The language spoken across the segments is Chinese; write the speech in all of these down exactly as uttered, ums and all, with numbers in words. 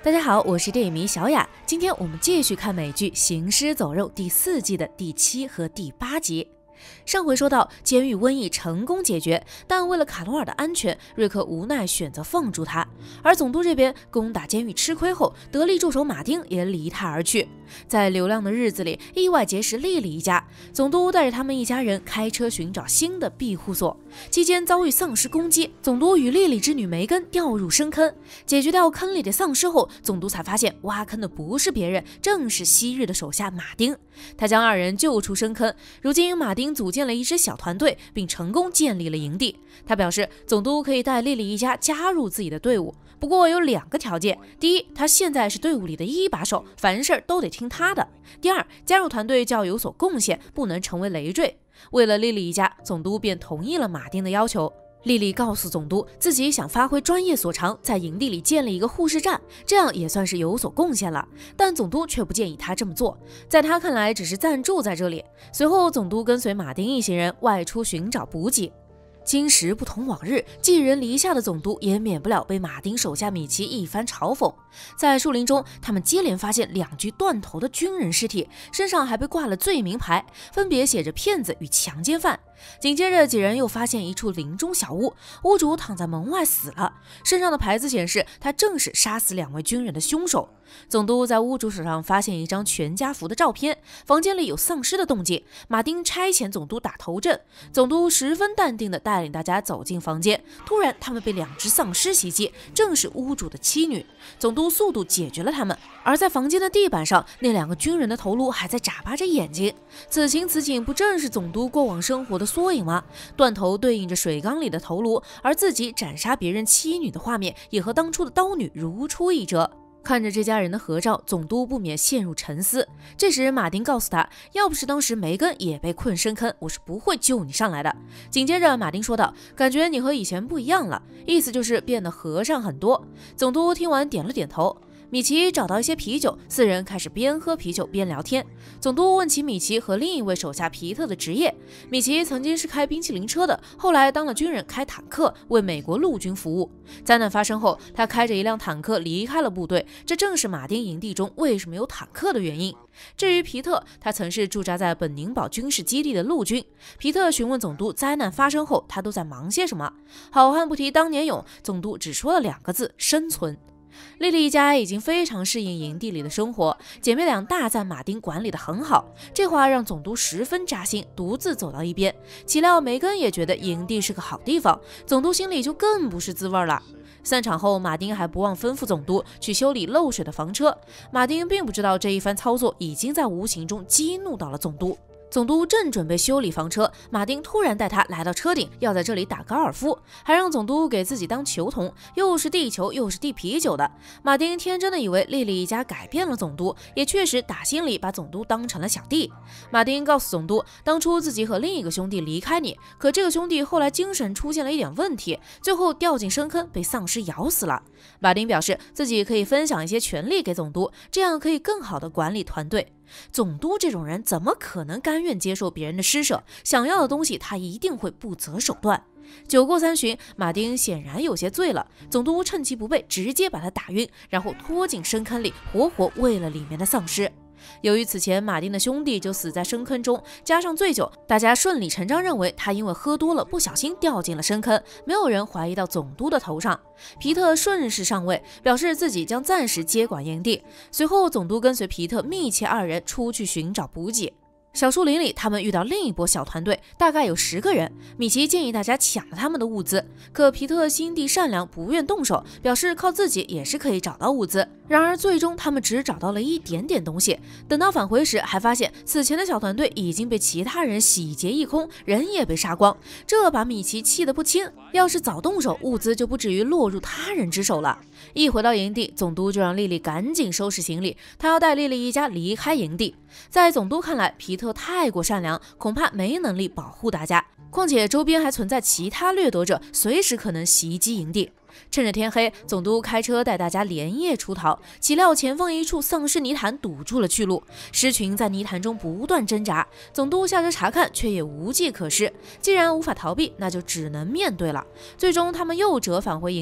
大家好，我是电影迷小雅，今天我们继续看美剧《行尸走肉》第四季的第七和第八集。上回说到，监狱瘟疫成功解决，但为了卡罗尔的安全，瑞克无奈选择放逐他。而总督这边攻打监狱吃亏后，得力助手马丁也离他而去。在流浪的日子里，意外结识莉莉一家，总督带着他们一家人开车寻找新的庇护所，期间遭遇丧尸攻击，总督与莉莉之女梅根掉入深坑。解决掉坑里的丧尸后，总督才发现挖坑的不是别人，正是昔日的手下马丁。他将二人救出深坑，如今马丁组建了一支小团队，并成功建立了营地。他表示，总督可以带莉莉一家加入自己的队伍，不过有两个条件：第一，他现在是队伍里的一把手，凡事都得听他的；第二，加入团队就要有所贡献，不能成为累赘。为了莉莉一家，总督便同意了马丁的要求。莉莉告诉总督，自己想发挥专业所长，在营地里建立一个护士站，这样也算是有所贡献了。但总督却不建议他这么做，在他看来只是暂住在这里。随后，总督跟随马丁一行人外出寻找补给。今时不同往日，寄人篱下的总督也免不了被马丁手下米奇一番嘲讽。在树林中，他们接连发现两具断头的军人尸体，身上还被挂了罪名牌，分别写着骗子与强奸犯。紧接着，几人又发现一处林中小屋，屋主躺在门外死了，身上的牌子显示他正是杀死两位军人的凶手。总督在屋主手上发现一张全家福的照片，房间里有丧尸的动静。马丁差遣总督打头阵，总督十分淡定地带领大家走进房间。突然，他们被两只丧尸袭击，正是屋主的妻女。总督速度解决了他们，而在房间的地板上，那两个军人的头颅还在眨巴着眼睛。此情此景，不正是总督过往生活的缩影吗？断头对应着水缸里的头颅，而自己斩杀别人妻女的画面，也和当初的刀女如出一辙。看着这家人的合照，总督不免陷入沉思。这时马丁告诉他，要不是当时梅根也被困深坑，我是不会救你上来的。紧接着马丁说道，感觉你和以前不一样了，意思就是变得和善很多。总督听完点了点头。米奇找到一些啤酒，四人开始边喝啤酒边聊天。总督问起米奇和另一位手下皮特的职业。米奇曾经是开冰淇淋车的，后来当了军人，开坦克为美国陆军服务。灾难发生后，他开着一辆坦克离开了部队，这正是马丁营地中为什么有坦克的原因。至于皮特，他曾是驻扎在本宁堡军事基地的陆军。皮特询问总督灾难发生后他都在忙些什么。好汉不提当年勇，总督只说了两个字：生存。莉莉一家已经非常适应营地里的生活，姐妹俩大赞马丁管理得很好，这话让总督十分扎心，独自走到一边。岂料梅根也觉得营地是个好地方，总督心里就更不是滋味了。散场后，马丁还不忘吩咐总督去修理漏水的房车。马丁并不知道这一番操作已经在无形中激怒到了总督。总督正准备修理房车，马丁突然带他来到车顶，要在这里打高尔夫，还让总督给自己当球童，又是递球又是递啤酒的。马丁天真的以为莉莉一家改变了总督，也确实打心里把总督当成了小弟。马丁告诉总督，当初自己和另一个兄弟离开你，可这个兄弟后来精神出现了一点问题，最后掉进深坑被丧尸咬死了。马丁表示自己可以分享一些权利给总督，这样可以更好的管理团队。总督这种人怎么可能甘愿接受别人的施舍？想要的东西他一定会不择手段。酒过三巡，马丁显然有些醉了，总督趁其不备，直接把他打晕，然后拖进深坑里，活活喂了里面的丧尸。由于此前马丁的兄弟就死在深坑中，加上醉酒，大家顺理成章认为他因为喝多了不小心掉进了深坑，没有人怀疑到总督的头上。皮特顺势上位，表示自己将暂时接管营地。随后总督跟随皮特密切二人出去寻找补给。小树林里，他们遇到另一波小团队，大概有十个人。米奇建议大家抢了他们的物资，可皮特心地善良，不愿动手，表示靠自己也是可以找到物资。然而最终他们只找到了一点点东西，等到返回时，还发现此前的小团队已经被其他人洗劫一空，人也被杀光，这把米奇气得不轻。要是早动手，物资就不至于落入他人之手了。一回到营地，总督就让莉莉赶紧收拾行李，他要带莉莉一家离开营地。在总督看来，皮特太过善良，恐怕没能力保护大家，况且周边还存在其他掠夺者，随时可能袭击营地。趁着天黑，总督开车带大家连夜出逃，岂料前方一处丧尸泥潭堵住了去路，尸群在泥潭中不断挣扎，总督下车查看，却也无计可施。既然无法逃避，那就只能面对了。最终他们又折返回营地。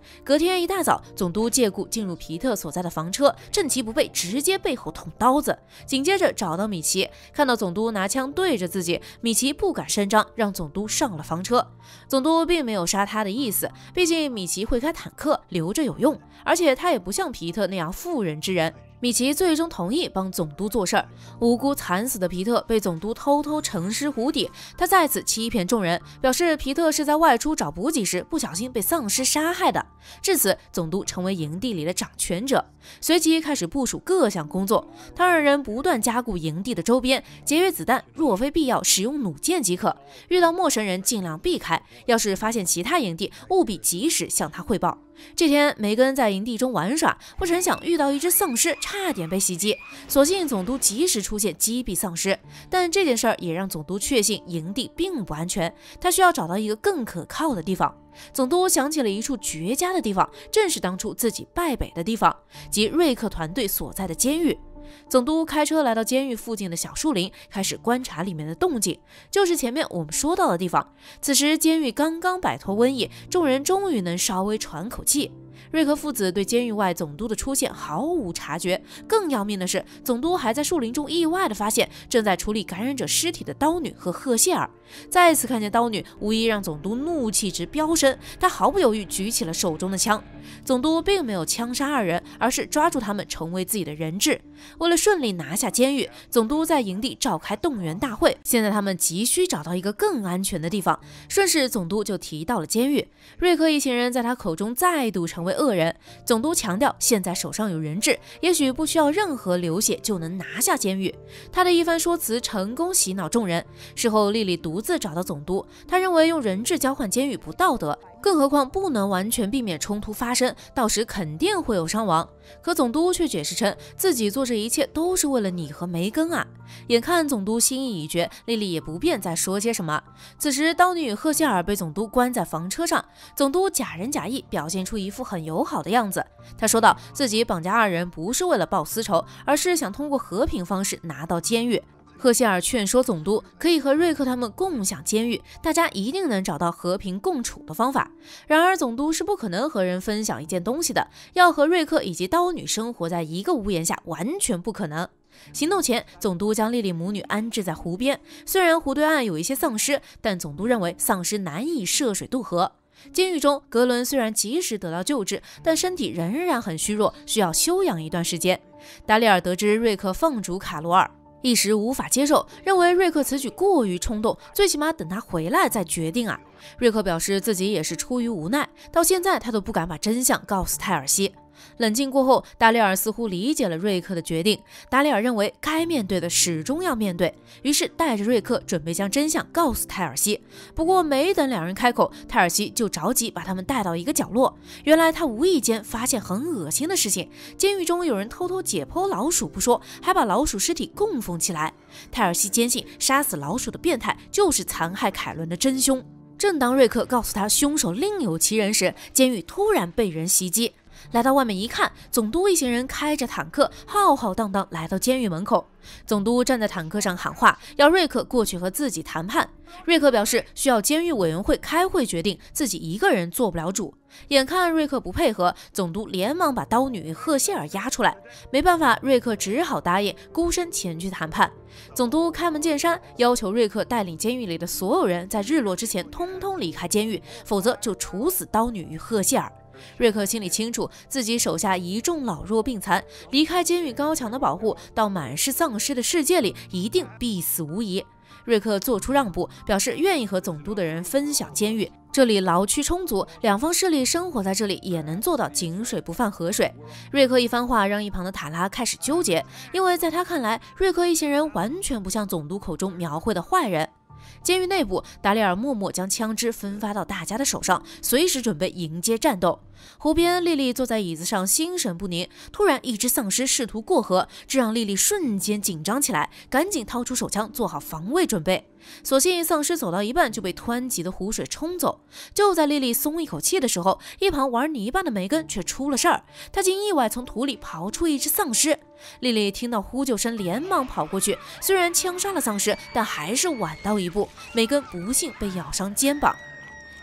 隔天一大早，总督借故进入皮特所在的房车，趁其不备，直接背后捅刀子。紧接着找到米奇，看到总督拿枪对着自己，米奇不敢声张，让总督上了房车。总督并没有杀他的意思，毕竟米奇会开坦克，留着有用，而且他也不像皮特那样妇人之仁。米奇最终同意帮总督做事儿，无辜惨死的皮特被总督偷偷沉尸湖底。他再次欺骗众人，表示皮特是在外出找补给时不小心被丧尸杀害的。至此，总督成为营地里的掌权者，随即开始部署各项工作。他让人不断加固营地的周边，节约子弹，若非必要使用弩箭即可。遇到陌生人尽量避开，要是发现其他营地，务必及时向他汇报。这天，梅根在营地中玩耍，不成想遇到一只丧尸，差点被袭击。所幸总督及时出现击毙丧尸，但这件事儿也让总督确信营地并不安全，他需要找到一个更可靠的地方。总督想起了一处绝佳的地方，正是当初自己败北的地方，即瑞克团队所在的监狱。总督开车来到监狱附近的小树林，开始观察里面的动静，就是前面我们说到的地方。此时监狱刚刚摆脱瘟疫，众人终于能稍微喘口气。瑞克父子对监狱外总督的出现毫无察觉，更要命的是，总督还在树林中意外地发现正在处理感染者尸体的刀女和赫谢尔。再次看见刀女，无疑让总督怒气值飙升，他毫不犹豫举起了手中的枪。总督并没有枪杀二人，而是抓住他们成为自己的人质。为了顺利拿下监狱，总督在营地召开动员大会，现在他们急需找到一个更安全的地方。顺势，总督就提到了监狱。瑞克一行人在他口中再度成为恶人。总督强调，现在手上有人质，也许不需要任何流血就能拿下监狱。他的一番说辞成功洗脑众人。事后，莉莉独自找到总督，他认为用人质交换监狱不道德，更何况不能完全避免冲突发生，到时肯定会有伤亡。可总督却解释称，自己做这一切都是为了你和梅根啊。眼看总督心意已决，莉莉也不便再说些什么。此时，刀女与赫谢尔被总督关在房车上，总督假仁假义，表现出一副很友好的样子。他说道，自己绑架二人不是为了报私仇，而是想通过和平方式拿到监狱。赫谢尔劝说总督可以和瑞克他们共享监狱，大家一定能找到和平共处的方法。然而总督是不可能和人分享一件东西的，要和瑞克以及刀女生活在一个屋檐下，完全不可能。行动前，总督将莉莉母女安置在湖边，虽然湖对岸有一些丧尸，但总督认为丧尸难以涉水渡河。监狱中，格伦虽然及时得到救治，但身体仍然很虚弱，需要休养一段时间。达利尔得知瑞克放逐卡罗尔，一时无法接受，认为瑞克此举过于冲动，最起码等他回来再决定啊。瑞克表示自己也是出于无奈，到现在他都不敢把真相告诉泰尔西。冷静过后，达里尔似乎理解了瑞克的决定。达里尔认为该面对的始终要面对，于是带着瑞克准备将真相告诉泰尔西。不过没等两人开口，泰尔西就着急把他们带到一个角落。原来他无意间发现很恶心的事情，监狱中有人偷偷解剖老鼠不说，还把老鼠尸体供奉起来。泰尔西坚信杀死老鼠的变态就是残害凯伦的真凶。正当瑞克告诉他凶手另有其人时，监狱突然被人袭击。来到外面一看，总督一行人开着坦克浩浩荡荡来到监狱门口。总督站在坦克上喊话，要瑞克过去和自己谈判。瑞克表示需要监狱委员会开会决定，自己一个人做不了主。眼看瑞克不配合，总督连忙把刀女赫谢尔押出来。没办法，瑞克只好答应孤身前去谈判。总督开门见山，要求瑞克带领监狱里的所有人在日落之前通通离开监狱，否则就处死刀女与赫谢尔。瑞克心里清楚，自己手下一众老弱病残，离开监狱高墙的保护，到满是丧尸的世界里，一定必死无疑。瑞克做出让步，表示愿意和总督的人分享监狱，这里牢区充足，两方势力生活在这里也能做到井水不犯河水。瑞克一番话让一旁的塔拉开始纠结，因为在他看来，瑞克一行人完全不像总督口中描绘的坏人。监狱内部，达里尔默默将枪支分发到大家的手上，随时准备迎接战斗。湖边，莉莉坐在椅子上心神不宁，突然一只丧尸试图过河，这让莉莉瞬间紧张起来，赶紧掏出手枪做好防卫准备。所幸丧尸走到一半就被湍急的湖水冲走。就在莉莉松一口气的时候，一旁玩泥巴的梅根却出了事儿，他竟意外从土里刨出一只丧尸。莉莉听到呼救声，连忙跑过去，虽然枪杀了丧尸，但还是晚到一步，梅根不幸被咬伤肩膀。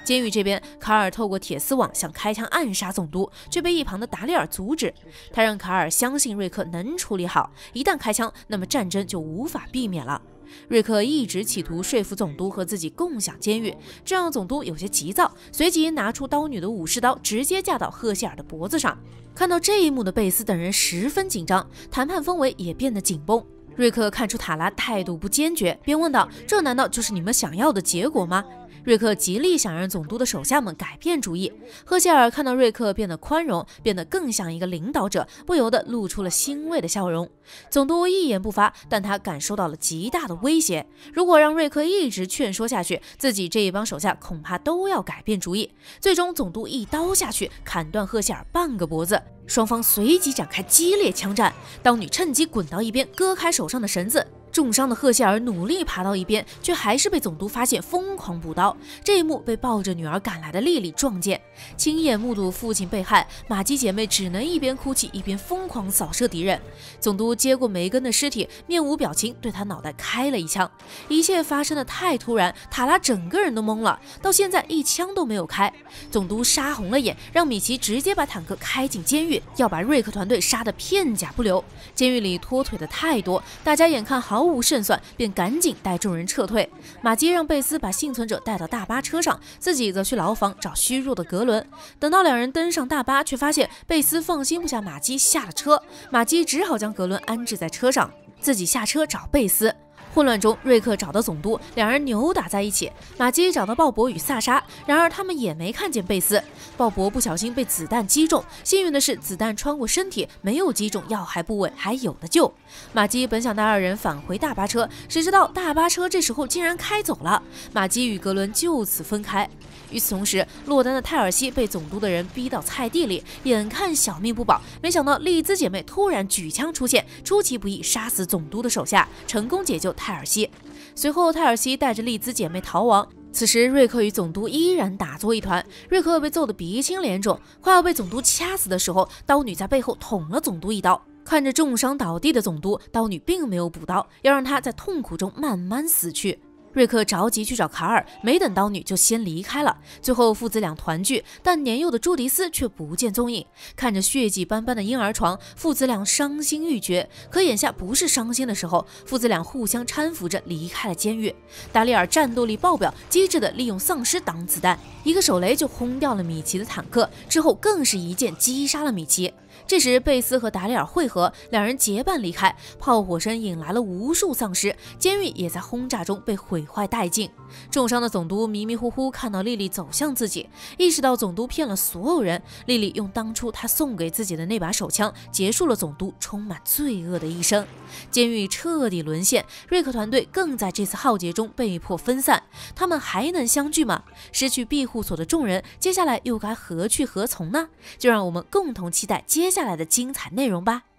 监狱这边，卡尔透过铁丝网想开枪暗杀总督，却被一旁的达利尔阻止。他让卡尔相信瑞克能处理好，一旦开枪，那么战争就无法避免了。瑞克一直企图说服总督和自己共享监狱，这让总督有些急躁，随即拿出刀女的武士刀，直接架到赫谢尔的脖子上。看到这一幕的贝斯等人十分紧张，谈判氛围也变得紧绷。瑞克看出塔拉态度不坚决，便问道：“这难道就是你们想要的结果吗？”瑞克极力想让总督的手下们改变主意。赫谢尔看到瑞克变得宽容，变得更像一个领导者，不由得露出了欣慰的笑容。总督一言不发，但他感受到了极大的威胁。如果让瑞克一直劝说下去，自己这一帮手下恐怕都要改变主意。最终，总督一刀下去，砍断赫谢尔半个脖子。双方随即展开激烈枪战，刀女趁机滚到一边，割开手上的绳子。重伤的赫谢尔努力爬到一边，却还是被总督发现，疯狂补刀。这一幕被抱着女儿赶来的莉莉撞见，亲眼目睹父亲被害，玛姬姐妹只能一边哭泣一边疯狂扫射敌人。总督接过梅根的尸体，面无表情对他脑袋开了一枪。一切发生的太突然，塔拉整个人都懵了，到现在一枪都没有开。总督杀红了眼，让米奇直接把坦克开进监狱，要把瑞克团队杀得片甲不留。监狱里脱腿的太多，大家眼看毫无胜算，便赶紧带众人撤退。马基让贝斯把幸存者带到大巴车上，自己则去牢房找虚弱的格伦。等到两人登上大巴，却发现贝斯放心不下马基下了车，马基只好将格伦安置在车上，自己下车找贝斯。混乱中，瑞克找到总督，两人扭打在一起。马基找到鲍勃与萨莎，然而他们也没看见贝斯。鲍勃不小心被子弹击中，幸运的是子弹穿过身体，没有击中要害部位，还有的救。马基本想带二人返回大巴车，谁知道大巴车这时候竟然开走了，马基与格伦就此分开。与此同时，落单的泰尔西被总督的人逼到菜地里，眼看小命不保，没想到丽兹姐妹突然举枪出现，出其不意杀死总督的手下，成功解救泰尔西。随后，泰尔西带着丽兹姐妹逃亡。此时，瑞克与总督依然打作一团，瑞克被揍得鼻青脸肿，快要被总督掐死的时候，刀女在背后捅了总督一刀。看着重伤倒地的总督，刀女并没有补刀，要让他在痛苦中慢慢死去。瑞克着急去找卡尔，没等刀女就先离开了。最后父子俩团聚，但年幼的朱迪斯却不见踪影。看着血迹斑斑的婴儿床，父子俩伤心欲绝。可眼下不是伤心的时候，父子俩互相搀扶着离开了监狱。达利尔战斗力爆表，机智的利用丧尸挡子弹，一个手雷就轰掉了米奇的坦克，之后更是一剑击杀了米奇。这时，贝斯和达利尔会合，两人结伴离开。炮火声引来了无数丧尸，监狱也在轰炸中被毁坏殆尽。重伤的总督迷迷糊糊看到莉莉走向自己，意识到总督骗了所有人。莉莉用当初他送给自己的那把手枪，结束了总督充满罪恶的一生。监狱彻底沦陷，瑞克团队更在这次浩劫中被迫分散。他们还能相聚吗？失去庇护所的众人，接下来又该何去何从呢？就让我们共同期待接下来的精彩内容吧。